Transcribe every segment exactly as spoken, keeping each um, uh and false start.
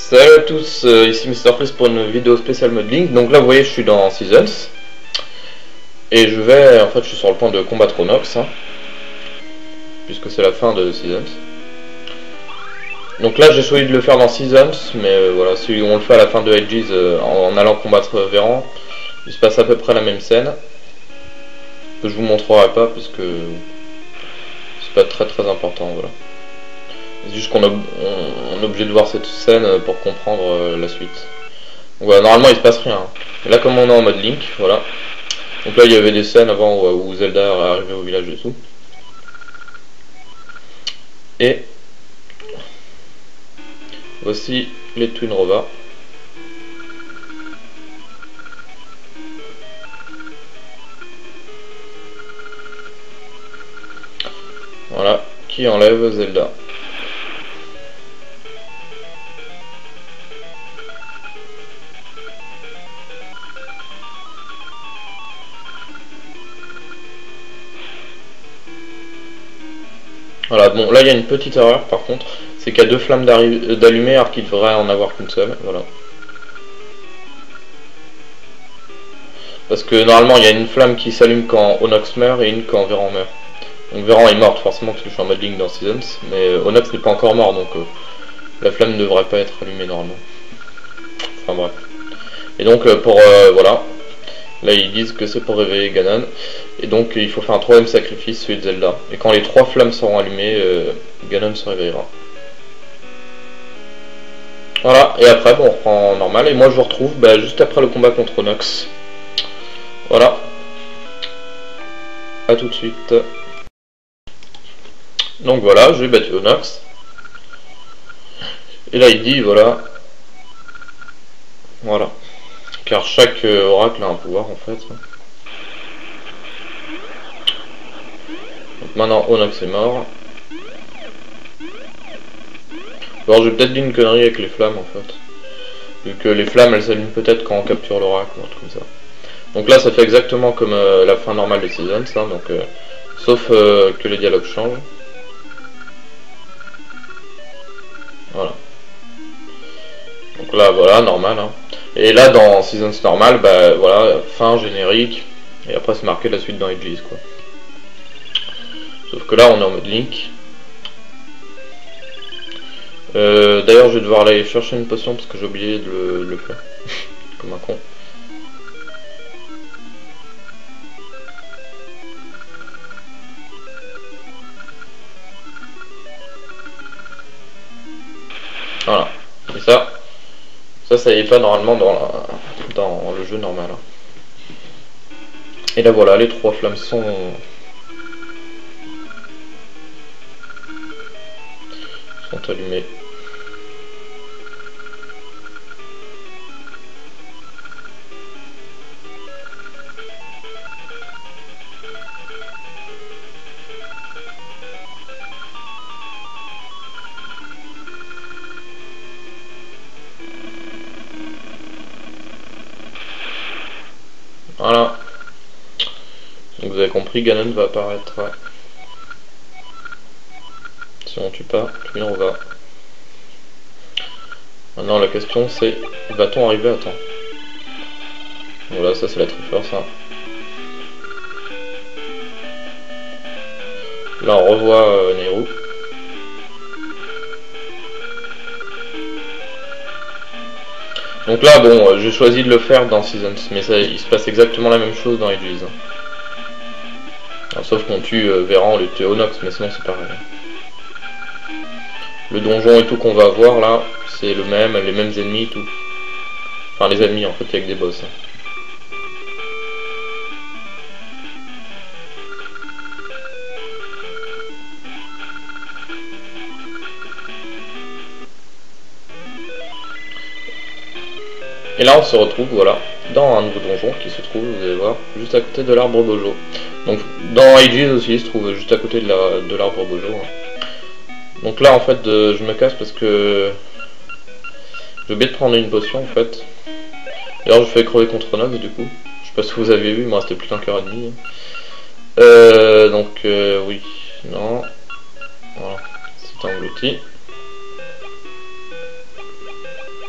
Salut à tous, euh, ici MrFreeze pour une vidéo spéciale mode Link. Donc là vous voyez je suis dans Seasons. Et je vais, en fait je suis sur le point de combattre Onox, hein, puisque c'est la fin de Seasons. Donc là j'ai choisi de le faire dans Seasons, mais euh, voilà, si on le fait à la fin de Ages euh, en, en allant combattre Véran, il se passe à peu près la même scène. Que je vous montrerai pas puisque c'est pas très très important, voilà. C'est juste qu'on on, on est obligé de voir cette scène pour comprendre euh, la suite. Donc voilà, normalement il se passe rien. Et là comme on est en mode Link, voilà. Donc là il y avait des scènes avant où, où Zelda est arrivé au village et tout. Et voici les Twin Rova. Voilà, qui enlève Zelda. Voilà, bon là il y a une petite erreur par contre, c'est qu'il y a deux flammes d'allumer alors qu'il devrait en avoir qu'une seule, voilà. Parce que normalement il y a une flamme qui s'allume quand Onox meurt et une quand Véran meurt. Donc Véran est morte forcément parce que je suis en mode Link dans Seasons, mais euh, Onox n'est pas encore mort donc euh, la flamme ne devrait pas être allumée normalement. Enfin bref. Et donc euh, pour euh, voilà, là ils disent que c'est pour réveiller Ganon, et donc il faut faire un troisième sacrifice, celui de Zelda. Et quand les trois flammes seront allumées, euh, Ganon se réveillera. Voilà, et après bon, on reprend normal, et moi je vous retrouve bah, juste après le combat contre Onox. Voilà. A tout de suite. Donc voilà, j'ai battu Onox. Et là il dit voilà. Voilà. Car chaque euh, oracle a un pouvoir en fait. Donc maintenant Onox est mort. Alors j'ai peut-être dit une connerie avec les flammes en fait. Vu que les flammes elles s'allument peut-être quand on capture l'oracle ou un truc comme ça. Donc là ça fait exactement comme euh, la fin normale des Seasons, hein, donc, euh, sauf euh, que les dialogues changent. Voilà. Donc là voilà, normal. Hein. Et là dans Seasons normal, bah voilà, fin, générique, et après c'est marqué la suite dans Ages quoi. Sauf que là on est en mode Link. Euh, D'ailleurs je vais devoir aller chercher une potion parce que j'ai oublié de le, de le faire. Comme un con. Voilà. Et ça, ça, ça y est pas normalement dans, la, dans le jeu normal. Et là voilà, les trois flammes sont, sont allumées. Voilà. Donc vous avez compris, Ganon va apparaître. Ouais. Si on tue pas, puis on va. Maintenant la question c'est, va-t-on arriver à temps? Voilà, ça c'est la Triforce. Hein. Là on revoit euh, Nehru. Donc là, bon, euh, j'ai choisi de le faire dans Seasons, mais ça, il se passe exactement la même chose dans Ages. Alors, sauf qu'on tue euh, Véran, on le tue Onox, mais sinon c'est pareil. Le donjon et tout qu'on va avoir là, c'est le même, les mêmes ennemis, tout. Enfin, les ennemis en fait, avec des boss. Hein. Et là on se retrouve voilà dans un nouveau donjon qui se trouve, vous allez voir, juste à côté de l'arbre Bojo. Donc dans Ages aussi il se trouve juste à côté de l'arbre Bojo. Hein. Donc là en fait euh, je me casse parce que j'ai oublié de prendre une potion en fait. D'ailleurs je fais crever contre Onox du coup. Je sais pas si vous avez vu, moi c'était plus d'un cœur et demi. Hein. Euh, donc euh, oui, non. Voilà, c'est englouti.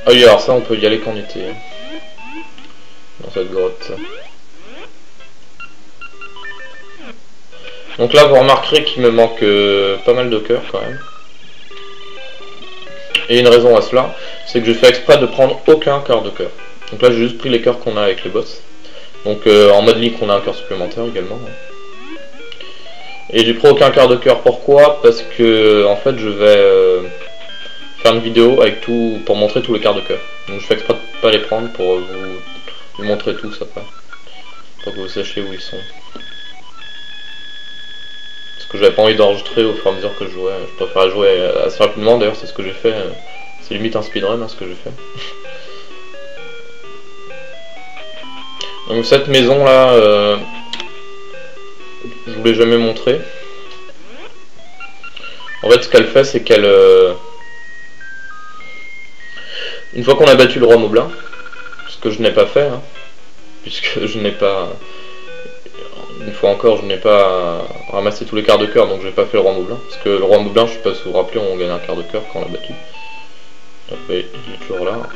Ah oui, alors ça on peut y aller quand on était dans cette grotte. Donc là vous remarquerez qu'il me manque euh, pas mal de cœurs quand même. Et une raison à cela, c'est que je fais exprès de prendre aucun cœur de cœur. Donc là j'ai juste pris les cœurs qu'on a avec les boss. Donc euh, en mode Link on a un cœur supplémentaire également. Et j'ai pris aucun cœur de cœur, pourquoi? Parce que en fait je vais euh, faire une vidéo avec tout pour montrer tous les cœurs de cœur. Donc je fais exprès de pas les prendre pour vous, vous montrer tous après. Pour que vous sachiez où ils sont. Parce que j'avais pas envie d'enregistrer au fur et à mesure que je jouais. Je préférais jouer assez rapidement, d'ailleurs c'est ce que j'ai fait. C'est limite un speedrun hein, ce que j'ai fait. Donc cette maison là, euh, je vous l'ai jamais montré. En fait ce qu'elle fait c'est qu'elle... Euh, une fois qu'on a battu le roi Moblin, ce que je n'ai pas fait, hein, puisque je n'ai pas... Une fois encore je n'ai pas ramassé tous les quarts de cœur, donc je n'ai pas fait le roi Moblin. Parce que le roi Moblin, je sais pas si vous vous rappelez, on gagne un quart de cœur quand on l'a battu. Donc oui, il est toujours là.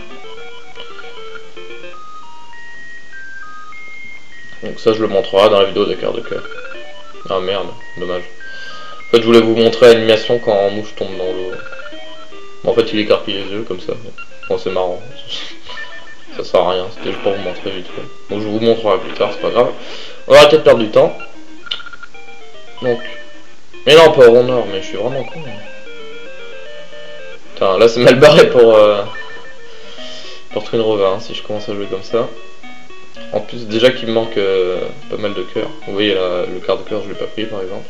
Donc ça je le montrerai dans la vidéo des quarts de cœur. Ah merde, dommage. En fait je voulais vous montrer l'animation quand Mouche tombe dans l'eau. En fait il écarpille les yeux comme ça. Bon c'est marrant. Ça sert à rien, c'était juste pour vous montrer vite fait. Donc je vous montrerai plus tard, c'est pas grave. On va peut-être perdre du temps. Donc. Mais non, pas au nord, mais je suis vraiment con. Putain, là c'est mal barré pour euh, pour Twin Rover, hein, si je commence à jouer comme ça. En plus déjà qu'il me manque euh, pas mal de cœurs. Vous voyez là, le quart de cœur je l'ai pas pris par exemple.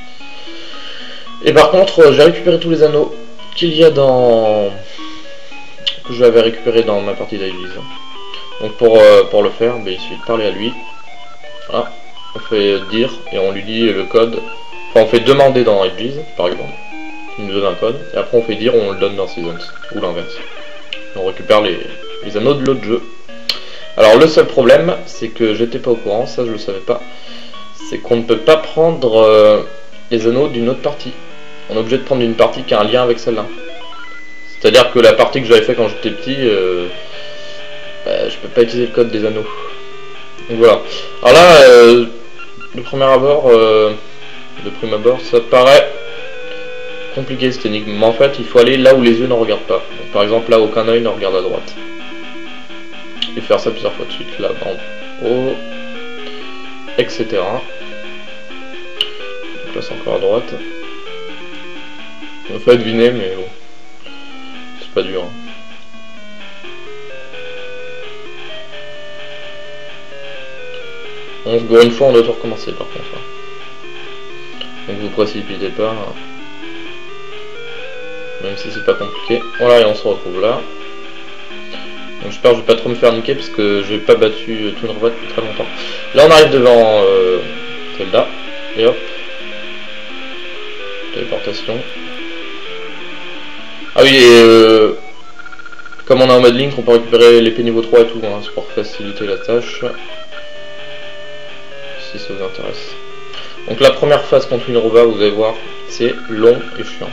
Et par contre euh, j'ai récupéré tous les anneaux qu'il y a dans... que j'avais récupéré dans ma partie d'Aegis. Donc pour, euh, pour le faire, bah, il suffit de parler à lui. Voilà. On fait dire et on lui dit le code. Enfin on fait demander dans Aegis par exemple. Il nous donne un code. Et après on fait dire, on le donne dans Seasons. Ou l'inverse. On récupère les, les anneaux de l'autre jeu. Alors le seul problème, c'est que j'étais pas au courant, ça je le savais pas, c'est qu'on ne peut pas prendre euh, les anneaux d'une autre partie. On est obligé de prendre une partie qui a un lien avec celle-là. C'est-à-dire que la partie que j'avais fait quand j'étais petit, euh, bah, je peux pas utiliser le code des anneaux. Donc voilà. Alors là, euh, de premier abord, euh, de prime abord, ça paraît compliqué cette énigme. Mais en fait, il faut aller là où les yeux ne regardent pas. Donc, par exemple, là où aucun œil ne regarde à droite. Et faire ça plusieurs fois de suite, là, en haut, et cetera. Donc là, c'est encore à droite. On peut deviner, mais bon, c'est pas dur. On se gourre une fois, on doit tout recommencer par contre. Donc vous précipitez pas, même si c'est pas compliqué. Voilà, et on se retrouve là. Donc j'espère que je vais pas trop me faire niquer parce que j'ai pas battu Twin Rover depuis très longtemps. Là on arrive devant euh, Zelda. Et hop. Téléportation. Ah oui, et euh, comme on est en mode Link, on peut récupérer l'épée niveau trois et tout, hein, c'est pour faciliter la tâche. Si ça vous intéresse. Donc la première phase contre Twin Rover, vous allez voir, c'est long et chiant.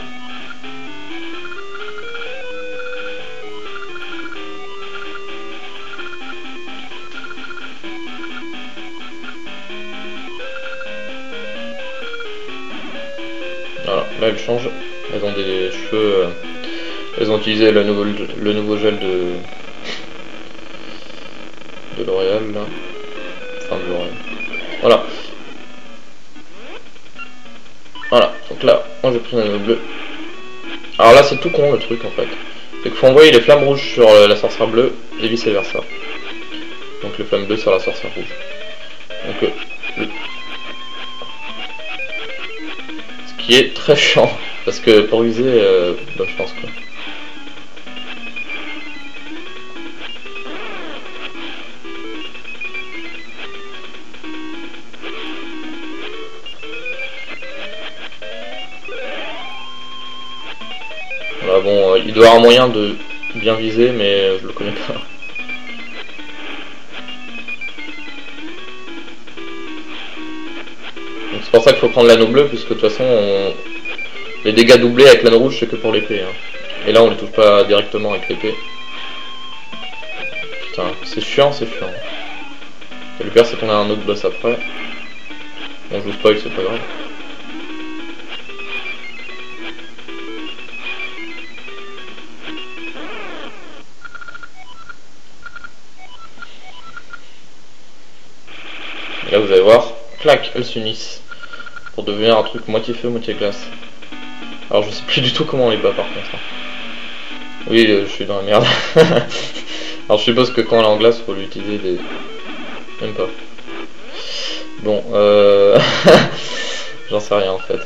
Voilà, là elles changent, elles ont des cheveux, euh, elles ont utilisé le nouveau, le nouveau gel de, de L'Oréal, là. Enfin de L'Oréal. Voilà. Voilà, donc là, moi j'ai pris un anneau bleu. Alors là c'est tout con le truc en fait. C'est qu'il faut envoyer les flammes rouges sur la sorcière bleue et vice versa. Donc les flammes bleues sur la sorcière rouge. Donc euh, le... ce qui est très chiant, parce que pour viser, euh, bah, je pense que... Voilà, bon, euh, il doit y avoir un moyen de bien viser, mais euh, je le connais pas. Donc c'est pour ça qu'il faut prendre l'anneau bleu, puisque de toute façon, on... les dégâts doublés avec l'anneau rouge, c'est que pour l'épée. Hein. Et là, on ne les touche pas directement avec l'épée. Enfin, c'est chiant, c'est chiant. Et le pire, c'est qu'on a un autre boss après. Bon, je vous spoil, c'est pas grave. Et là, vous allez voir, clac, elles s'unissent pour devenir un truc moitié feu, moitié glace. Alors, je sais plus du tout comment on les bat par contre. Oui, euh, je suis dans la merde. Alors, je suppose que quand elle est en glace, il faut lui utiliser des... Même pas. Bon, euh... j'en sais rien en fait.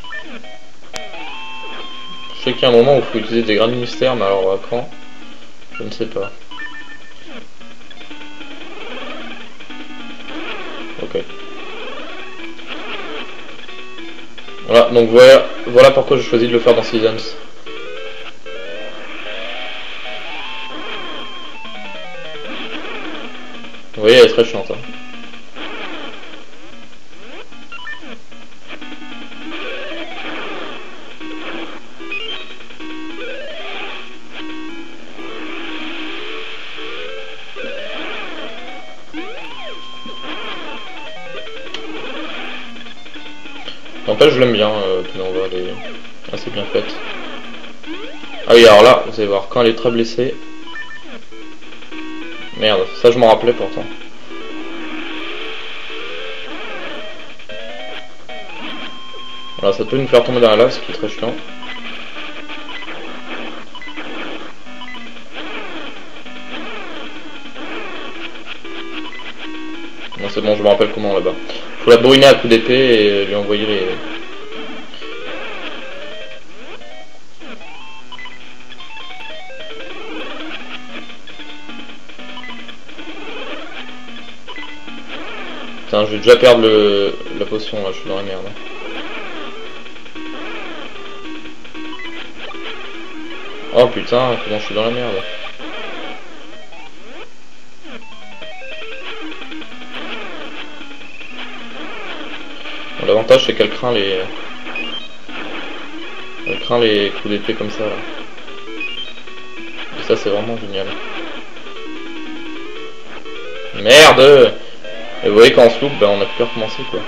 Je sais qu'il y a un moment où il faut utiliser des grains de mystère, mais alors à quand? Je ne sais pas. Ok. Voilà, donc voilà, voilà pourquoi j'ai choisi de le faire dans Seasons. Vous voyez, elle est très chiante. Hein. N'empêche, je l'aime bien, euh, Pinova, elle est assez bien faite. Ah oui, alors là, vous allez voir, quand elle est très blessée... Merde, ça je m'en rappelais pourtant. Voilà, ça peut nous faire tomber dans la lave, ce qui est très chiant. Bon, c'est bon, je me rappelle comment là-bas. Faut la bourriner à coups d'épée et lui envoyer les... Putain, je vais déjà perdre le... la potion là, je suis dans la merde. Oh putain, comment je suis dans la merde. Bon, l'avantage c'est qu'elle craint les... Elle craint les coups d'épée comme ça là. Et ça c'est vraiment génial. Merde! Et vous voyez quand on se loupe, ben on a pu recommencer quoi.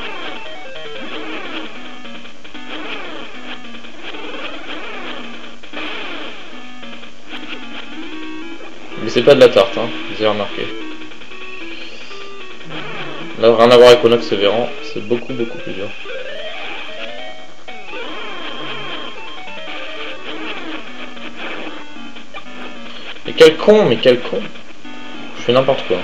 Mais c'est pas de la tarte, hein, vous avez remarqué. Là, rien à voir avec Onox et Véran, c'est beaucoup beaucoup plus dur. Mais quel con, mais quel con. Je fais n'importe quoi.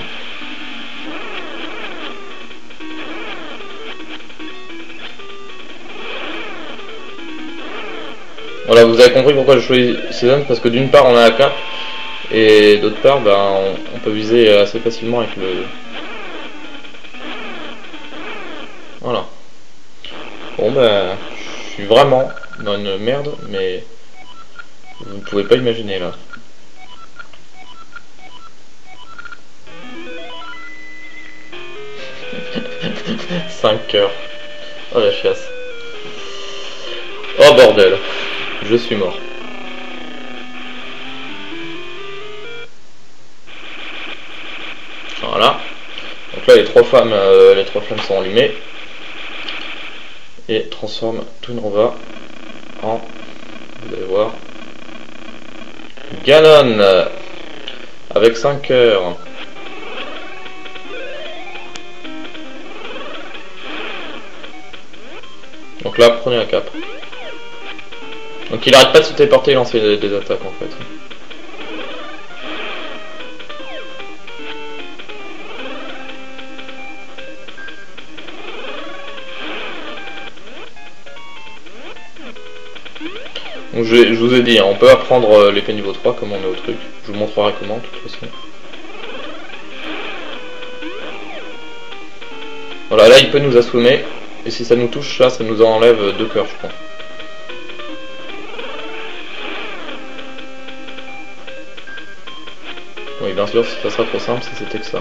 Voilà, vous avez compris pourquoi je choisis Season, parce que d'une part on a la cape, et d'autre part ben, on, on peut viser assez facilement avec le... Voilà. Bon ben, je suis vraiment dans une merde, mais vous ne pouvez pas imaginer là. cinq heures. Oh la chiasse. Oh bordel. Je suis mort. Voilà. Donc là les trois femmes, euh, les trois flammes sont allumées et transforment Twinrova en, vous allez voir, Ganon avec cinq cœurs. Donc là prenez la cape. Donc il arrête pas de se téléporter et lancer des, des attaques en fait. Donc je, je vous ai dit, hein, on peut apprendre l'épée niveau trois comme on est au truc. Je vous montrerai comment de toute façon. Voilà, là il peut nous assommer. Et si ça nous touche, là ça nous enlève deux cœurs je crois. Oui, bien sûr, ça sera trop simple si c'était que ça.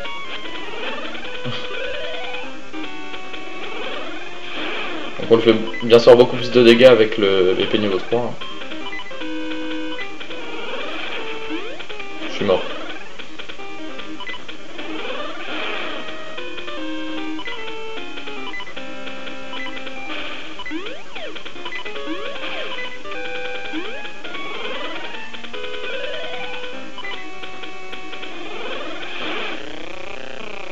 Donc on le fait bien sûr beaucoup plus de dégâts avec l'épée niveau trois. Hein. Je suis mort.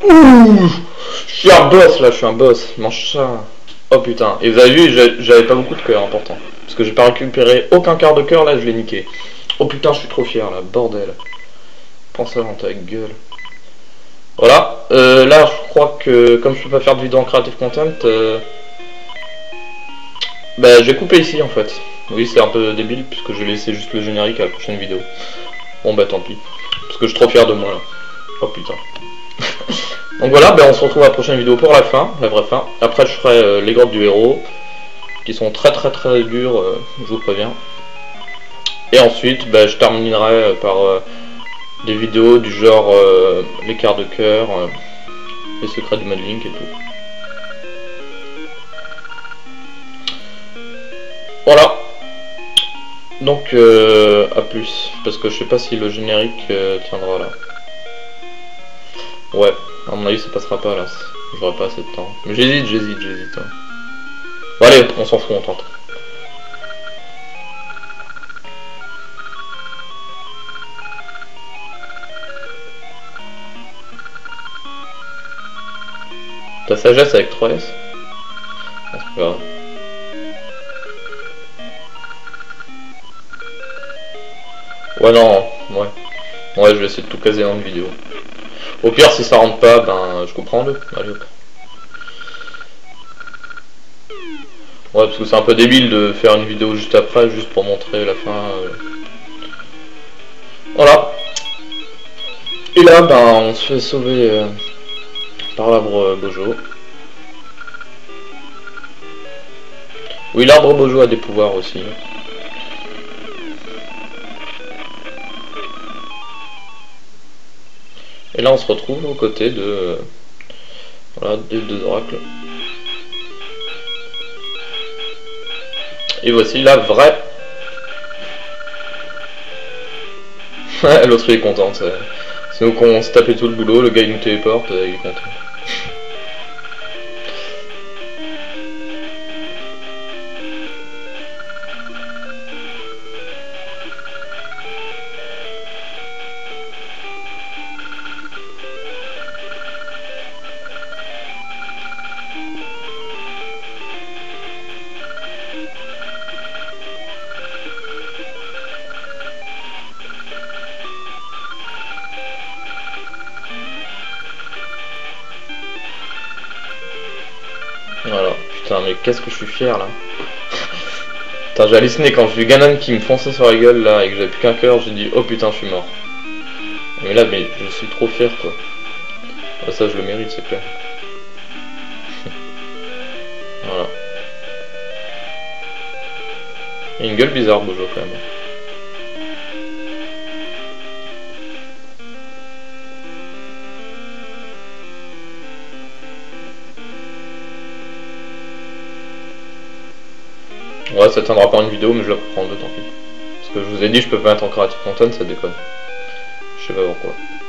Ouh, je suis un boss là, je suis un boss. Mange ça. Oh putain. Et vous avez vu, j'avais pas beaucoup de cœur, important. Parce que j'ai pas récupéré aucun quart de cœur, là je l'ai niqué. Oh putain, je suis trop fier là, bordel. Prends ça dans ta gueule. Voilà. Euh, là, je crois que comme je peux pas faire de vidéo en creative content, euh, bah je vais couper ici en fait. Oui, c'est un peu débile puisque je vais laisser juste le générique à la prochaine vidéo. Bon bah tant pis. Parce que je suis trop fier de moi là. Oh putain. Donc voilà, ben on se retrouve à la prochaine vidéo pour la fin, la vraie fin. Après je ferai euh, les grottes du héros, qui sont très très très dures, euh, je vous préviens. Et ensuite, ben, je terminerai euh, par euh, des vidéos du genre euh, les quarts de cœur, euh, les secrets du modeling et tout. Voilà. Donc euh, à plus, parce que je sais pas si le générique euh, tiendra là. Ouais. À mon avis ça passera pas là, j'aurai pas assez de temps. Mais j'hésite, j'hésite, j'hésite. Hein. Bon allez, on s'en fout, on tente. Ta sagesse avec trois S? Ah, c'est pas grave. Ouais non, ouais. Ouais je vais essayer de tout caser dans une vidéo. Au pire, si ça rentre pas, ben je comprends deux. Allez hop. Ouais, parce que c'est un peu débile de faire une vidéo juste après, juste pour montrer la fin. Euh... Voilà. Et là, ben on se fait sauver euh, par l'arbre Bojo. Oui, l'arbre Bojo a des pouvoirs aussi. Et là on se retrouve aux côtés de euh, voilà, des deux oracles. Et voici la vraie. L'autre il est content. C'est nous qu'on se tapait tout le boulot, le gars il nous téléporte, il est content. Voilà, putain mais qu'est-ce que je suis fier là. Putain j'ai halluciné quand j'ai vu Ganon qui me fonçait sur la gueule là et que j'avais plus qu'un cœur, j'ai dit oh putain je suis mort. Mais là mais je suis trop fier quoi. Ah, ça je le mérite c'est clair. Voilà. Il y a une gueule bizarre Bojo quand même. Ouais, ça tiendra pas une vidéo, mais je la prends deux, tant pis. Parce que je vous ai dit, je peux pas mettre en creative content, ça déconne. Je sais pas pourquoi.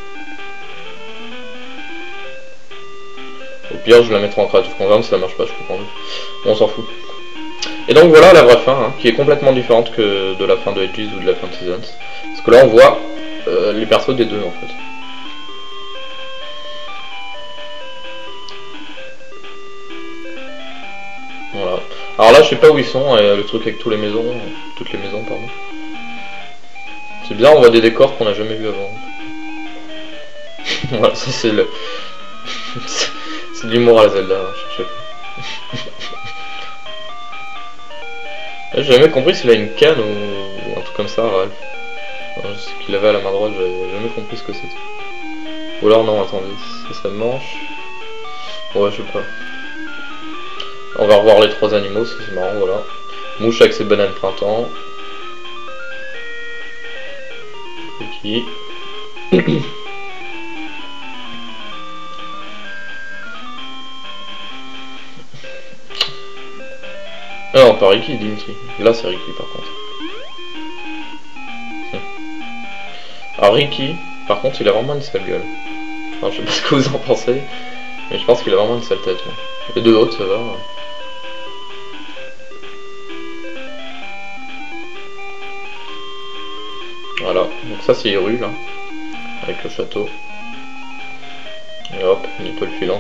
Au pire, je la mettrai en creative content, si ça marche pas, je comprends. On s'en fout. Et donc voilà la vraie fin, hein, qui est complètement différente que de la fin de Edges ou de la fin de Seasons. Parce que là, on voit euh, les persos des deux, en fait. Voilà. Alors là, je sais pas où ils sont, euh, le truc avec toutes les maisons, toutes les maisons, pardon. C'est bien, on voit des décors qu'on n'a jamais vu avant. Voilà, ça c'est le... c'est de l'humour à la Zelda, hein, je sais pas. J'ai jamais compris s'il a une canne ou... ou un truc comme ça, Ralph. Ouais, ce qu'il avait à la main droite, j'avais jamais compris ce que c'était. Ou alors non, attendez, c'est sa manche. Ouais, je sais pas. On va revoir les trois animaux, c'est marrant, voilà. Mouche avec ses bananes printemps. Ricky. Ah non, pas Ricky, Dinky. Là c'est Ricky par contre. Alors Ricky, par contre, il a vraiment une sale gueule. Alors, je sais pas ce que vous en pensez, mais je pense qu'il a vraiment une sale tête. Ouais. Les deux autres, ça va. Ouais. Voilà, donc ça c'est Hyrule, là, avec le château. Et hop, une étoile filante.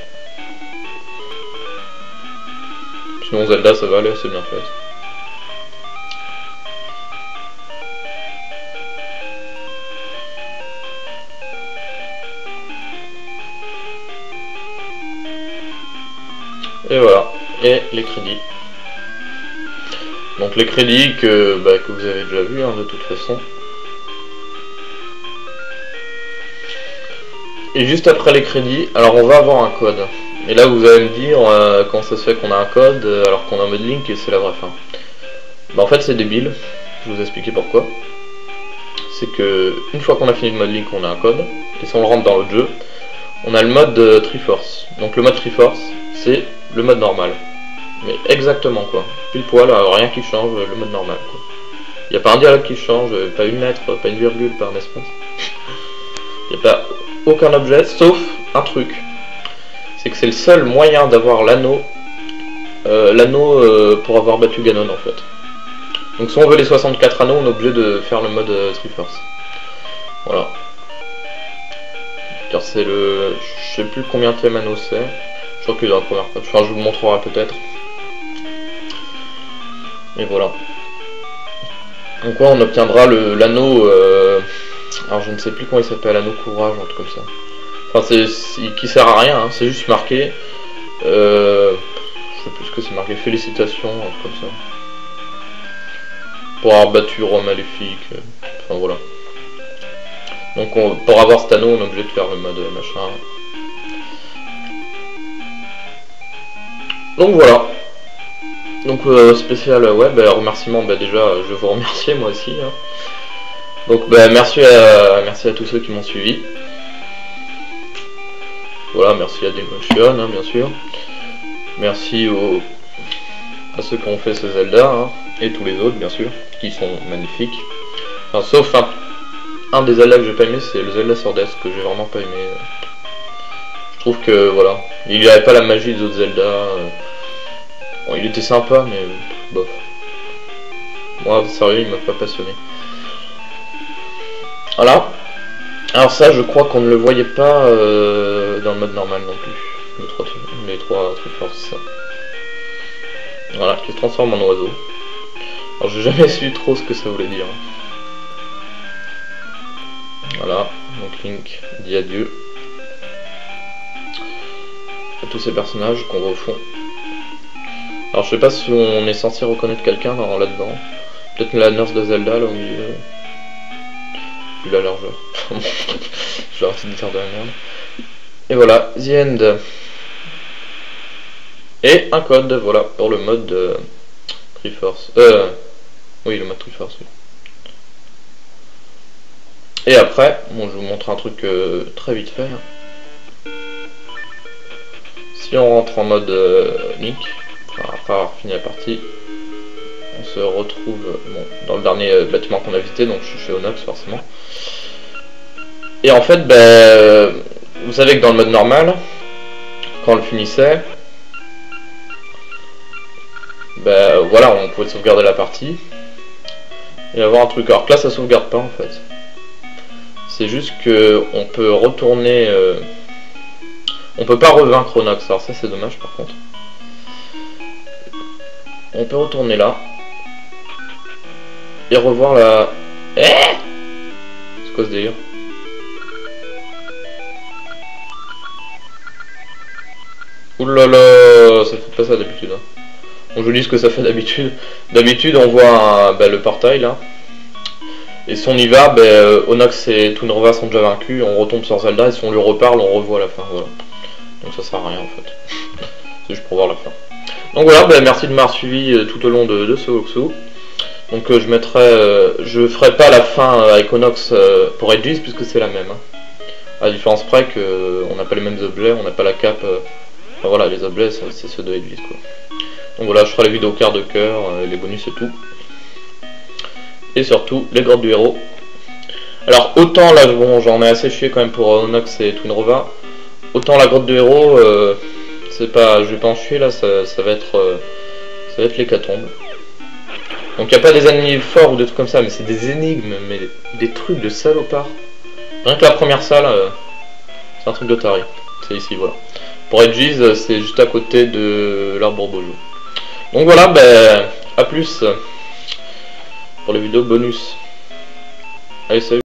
Sinon Zelda ça va aller, c'est bien fait. Et voilà, et les crédits. Donc les crédits que, bah, que vous avez déjà vu hein, de toute façon. Et juste après les crédits, alors on va avoir un code. Et là vous allez me dire euh, comment ça se fait qu'on a un code euh, alors qu'on est en mode Link et c'est la vraie fin. Bah en fait c'est débile, je vais vous expliquer pourquoi. C'est que une fois qu'on a fini le mode Link on a un code, et si on le rentre dans l'autre jeu, on a le mode euh, Triforce. Donc le mode Triforce c'est le mode normal. Mais exactement quoi. Pile poil, alors rien qui change, le mode normal quoi. Il n'y a pas un dialogue qui change, pas une lettre, pas une virgule, pas un espace. Il n'y a pas aucun objet sauf un truc. C'est que c'est le seul moyen d'avoir l'anneau euh, l'anneau euh, pour avoir battu Ganon en fait. Donc si on veut les soixante-quatre anneaux, on est obligé de faire le mode euh, Triforce. Voilà. Car c'est le... je sais plus combien de anneaux c'est. Je crois qu'il est dans la première page. Enfin je vous le montrerai peut-être. Et voilà. Donc ouais, on obtiendra l'anneau... Euh... alors je ne sais plus comment il s'appelle, anneau courage, un truc comme ça. Enfin c'est qui sert à rien, hein, c'est juste marqué. Euh... Je sais plus ce que c'est marqué, félicitations, un truc comme ça. Pour avoir battu Roi Maléfique. Euh... Enfin voilà. Donc on... pour avoir cet anneau on est obligé de faire le mode machin. Donc voilà. Donc euh, spécial ouais, bah, remerciement, bah, déjà je vais vous remercier moi aussi. Hein. Donc bah, merci, à, merci à tous ceux qui m'ont suivi. Voilà, merci à Demotion hein, bien sûr. Merci aux, à ceux qui ont fait ce Zelda hein, et tous les autres bien sûr, qui sont magnifiques. Enfin, sauf un, un des Zelda que j'ai pas aimé, c'est le Zelda Sword S que j'ai vraiment pas aimé. Je trouve que voilà, il n'y avait pas la magie des autres Zelda. Euh, Bon, il était sympa, mais bof. Moi, sérieux, il m'a pas passionné. Voilà. Alors ça, je crois qu'on ne le voyait pas euh, dans le mode normal non plus. Les trois, les trois Triforce. Voilà, qui se transforme en oiseau. Alors, j'ai jamais su trop ce que ça voulait dire. Voilà. Donc Link dit adieu à tous ces personnages qu'on voit au fond. Alors je sais pas si on est censé reconnaître quelqu'un là-dedans. Peut-être la nurse de Zelda là au milieu. Vu la largeur. Je vais arrêter de faire de la merde. Et voilà, the end. Et un code, voilà, pour le mode euh, Triforce. Euh. Oui, le mode Triforce, oui. Et après, bon, je vous montre un truc euh, très vite fait. Si on rentre en mode euh, Link. Après avoir fini la partie, on se retrouve bon, dans le dernier bâtiment qu'on a visité, donc je suis chez Onox forcément. Et en fait, ben, vous savez que dans le mode normal, quand on le finissait, ben voilà, on pouvait sauvegarder la partie et avoir un truc. Alors que là, ça sauvegarde pas en fait. C'est juste que on peut retourner, euh, on peut pas revaincre Onox. Alors ça, c'est dommage par contre. On peut retourner là et revoir la... Eh c'est quoi ce délire? Oulala, ça fait pas ça d'habitude. Hein. Bon, je vous dis ce que ça fait d'habitude. D'habitude, on voit un, bah, le portail là. Et si on y va, bah, Onox et Toonrova sont déjà vaincus. On retombe sur Zelda et si on lui reparle, on revoit la fin. Voilà. Donc ça sert à rien en fait. C'est juste pour voir la fin. Donc voilà, bah, merci de m'avoir suivi euh, tout au long de, de ce walkthrough. Donc euh, je mettrai, euh, je ferai pas la fin euh, avec Onox euh, pour Edgis puisque c'est la même. Hein. À la différence près que euh, on n'a pas les mêmes objets, on n'a pas la cape. Euh, enfin voilà, les objets c'est ceux de Edgis quoi. Donc voilà, je ferai les vidéos quart de cœur, euh, les bonus et tout. Et surtout les grottes du héros. Alors autant là, bon, j'en ai assez chié quand même pour Onox et Toonrova. Autant la grotte du héros. Euh, C'est pas, je vais pas en chier là, ça, ça va être, euh, ça va être l'hécatombe. Donc il n'y a pas des ennemis forts ou des trucs comme ça, mais c'est des énigmes, mais des, des trucs de salopard. Rien que la première salle, euh, c'est un truc de taré. c'est ici, voilà. Pour Edges, c'est juste à côté de l'arbre bojo. Donc voilà, ben, à plus pour les vidéos bonus. Allez, salut.